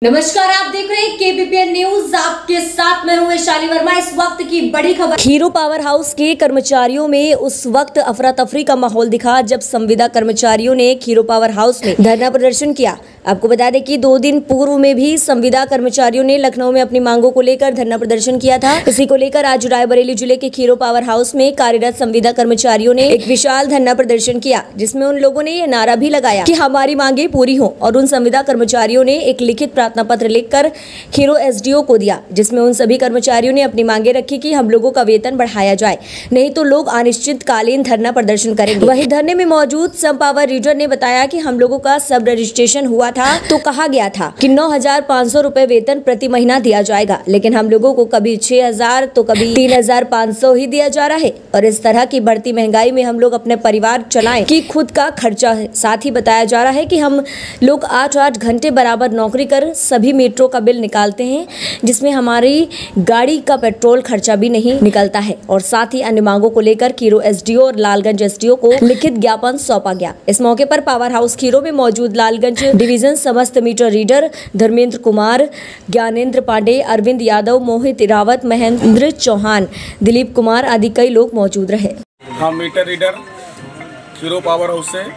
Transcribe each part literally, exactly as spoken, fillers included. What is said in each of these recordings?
नमस्कार, आप देख रहे हैं केबीपीएन न्यूज। आपके साथ मैं हूं वैशाली वर्मा। इस वक्त की बड़ी खबर। खीरो पावर हाउस के कर्मचारियों में उस वक्त अफरा तफरी का माहौल दिखा जब संविदा कर्मचारियों ने खीरो पावर हाउस में धरना प्रदर्शन किया। आपको बता दें कि दो दिन पूर्व में भी संविदा कर्मचारियों ने लखनऊ में अपनी मांगों को लेकर धरना प्रदर्शन किया था। इसी को लेकर आज रायबरेली जिले के खीरो पावर हाउस में कार्यरत संविदा कर्मचारियों ने एक विशाल धरना प्रदर्शन किया, जिसमें उन लोगों ने यह नारा भी लगाया कि हमारी मांगे पूरी हो। और उन संविदा कर्मचारियों ने एक लिखित प्रार्थना पत्र लिखकर खीरो एसडीओ को दिया, जिसमें उन सभी कर्मचारियों ने अपनी मांगे रखी कि हम लोगों का वेतन बढ़ाया जाए, नहीं तो लोग अनिश्चितकालीन धरना प्रदर्शन करेंगे। वहीं धरने में मौजूद सम पावर रीडर ने बताया कि हम लोगों का सब रजिस्ट्रेशन हुआ था तो कहा गया था कि नौ हजार पाँच सौ रूपए वेतन प्रति महीना दिया जाएगा, लेकिन हम लोगों को कभी छह हजार तो कभी तीन हजार पाँच सौ ही दिया जा रहा है। और इस तरह की बढ़ती महंगाई में हम लोग अपने परिवार चलाएं कि खुद का खर्चा है। साथ ही बताया जा रहा है कि हम लोग आठ आठ घंटे बराबर नौकरी कर सभी मेट्रो का बिल निकालते हैं, जिसमें हमारी गाड़ी का पेट्रोल खर्चा भी नहीं निकलता है। और साथ ही अन्य मांगों को लेकर खीरो एसडीओ और लालगंज एसडीओ को लिखित ज्ञापन सौंपा गया। इस मौके पर पावर हाउस खीरो में मौजूद लालगंज डिवीजन समस्त मीटर रीडर धर्मेंद्र कुमार, ज्ञानेंद्र पांडे, अरविंद यादव, मोहित रावत, महेंद्र चौहान, दिलीप कुमार आदि कई लोग मौजूद रहे। हम meter reader Khiro power house से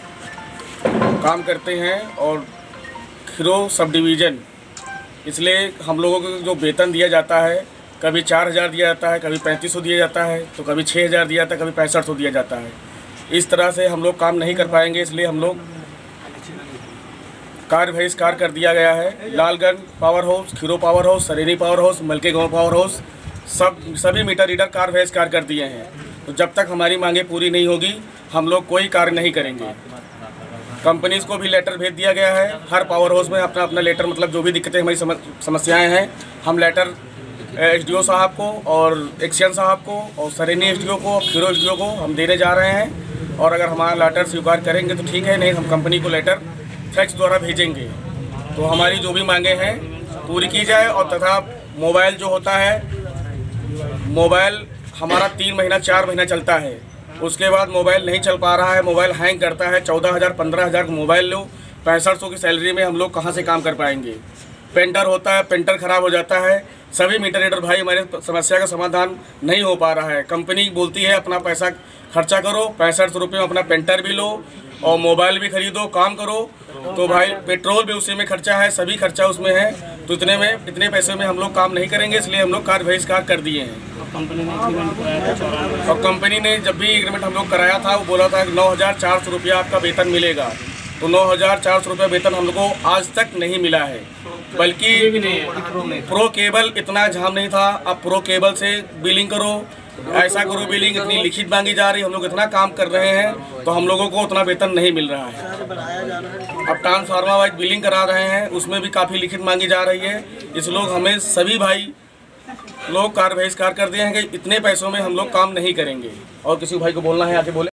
काम करते हैं और खीरो सब डिवीज़न, इसलिए हम लोगों को जो वेतन दिया जाता है, कभी चार हज़ार दिया जाता है, कभी पैंतीस सौ दिया जाता है, तो कभी छः हज़ार दिया जाता है, कभी पैंसठ सौ दिया जाता है। इस तरह से हम लोग काम नहीं कर पाएंगे, इसलिए हम लोग कार्य बहिष्कार कर दिया गया है। Lalganj power house, Khiro power house, Sareni power house, Malke गाँव पावर हाउस, सब सभी मीटर रीडर कार्य बहिष्कार कर दिए हैं। तो जब तक हमारी मांगे पूरी नहीं होगी, हम लोग कोई कार्य नहीं करेंगे। कंपनीज़ को भी लेटर भेज दिया गया है। हर पावर हाउस में अपना अपना लेटर, मतलब जो भी दिक्कतें हमारी समस्याएं हैं, हम लेटर एसडीओ साहब को और एक्शन साहब को और सरेनी एसडीओ को और खीरो एसडीओ को हम देने जा रहे हैं। और अगर हमारा लेटर स्वीकार करेंगे तो ठीक है, नहीं हम कंपनी को लेटर फैक्स द्वारा भेजेंगे। तो हमारी जो भी मांगे हैं पूरी की जाए। और तथा मोबाइल जो होता है, मोबाइल हमारा तीन महीना चार महीना चलता है, उसके बाद मोबाइल नहीं चल पा रहा है, मोबाइल हैंग करता है। चौदह हज़ार पंद्रह हज़ार का मोबाइल लो, पैंसठ सौ की सैलरी में हम लोग कहाँ से काम कर पाएंगे। पेंटर होता है, पेंटर ख़राब हो जाता है। सभी मीटर रीडर भाई हमारे समस्या का समाधान नहीं हो पा रहा है। कंपनी बोलती है अपना पैसा खर्चा करो, पैंसठ सौ रुपये में अपना पेंटर भी लो और मोबाइल भी खरीदो, काम करो। तो भाई पेट्रोल भी उसी में खर्चा है, सभी खर्चा उसमें है। तो इतने में इतने पैसे में हम लोग काम नहीं करेंगे, इसलिए हम लोग कार्य बहिष्कार कर दिए हैं। कंपनी ने एग्रीमेंट कराया था और कंपनी ने जब भी एग्रीमेंट हम लोग कराया था, वो बोला था कि नौ हज़ार चार सौ रुपया आपका वेतन मिलेगा। तो नौ हज़ार चार सौ रुपया वेतन हम लोग को आज तक नहीं मिला है। बल्कि प्रो केबल इतना झाम नहीं था, अब प्रो केबल से बिलिंग करो, ऐसा करो बिलिंग, इतनी लिखित मांगी जा रही है। हम लोग इतना काम कर रहे हैं तो हम लोगों को उतना वेतन नहीं मिल रहा है। अब ट्रांसफार्मर वाइज बिलिंग करा रहे हैं, उसमें भी काफ़ी लिखित मांगी जा रही है। इस लोग हमें सभी भाई लोग कार्य बहिष्कार कर दिए हैं कि इतने पैसों में हम लोग काम नहीं करेंगे। और किसी भाई को बोलना है, आगे बोले।